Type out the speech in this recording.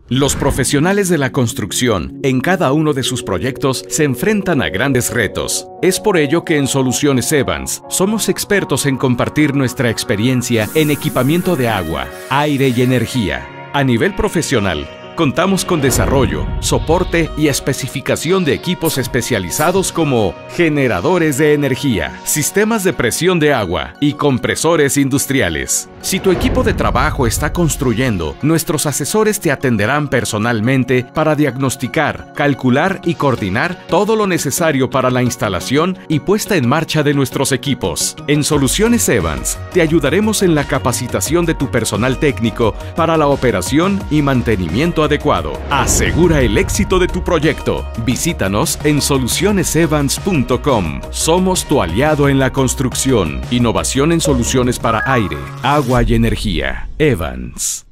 Los profesionales de la construcción, en cada uno de sus proyectos, se enfrentan a grandes retos. Es por ello que en Soluciones Evans somos expertos en compartir nuestra experiencia en equipamiento de agua, aire y energía. A nivel profesional, contamos con desarrollo, soporte y especificación de equipos especializados como generadores de energía, sistemas de presión de agua y compresores industriales. Si tu equipo de trabajo está construyendo, nuestros asesores te atenderán personalmente para diagnosticar, calcular y coordinar todo lo necesario para la instalación y puesta en marcha de nuestros equipos. En Soluciones Evans, te ayudaremos en la capacitación de tu personal técnico para la operación y mantenimiento adecuado. Asegura el éxito de tu proyecto. Visítanos en solucionesevans.com. Somos tu aliado en la construcción. Innovación en soluciones para aire, agua y energía. Evans.